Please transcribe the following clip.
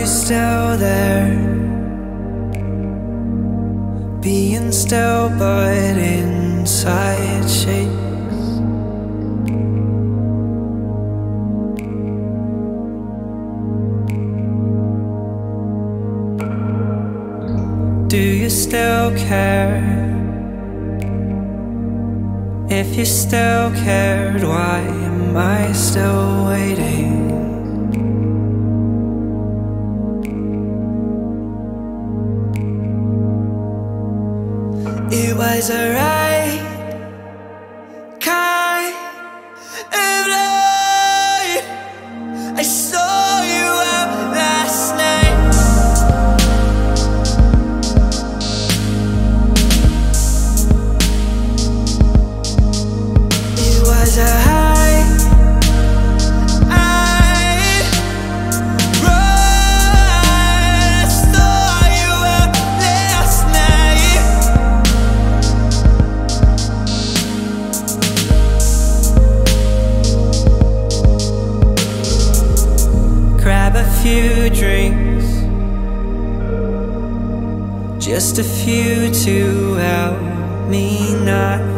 you still there? Being still but inside shakes. Do you still care? If you still cared, why am I still waiting? It was a right kind of night. I saw you out last night. It was a high few drinks, just a few to help me not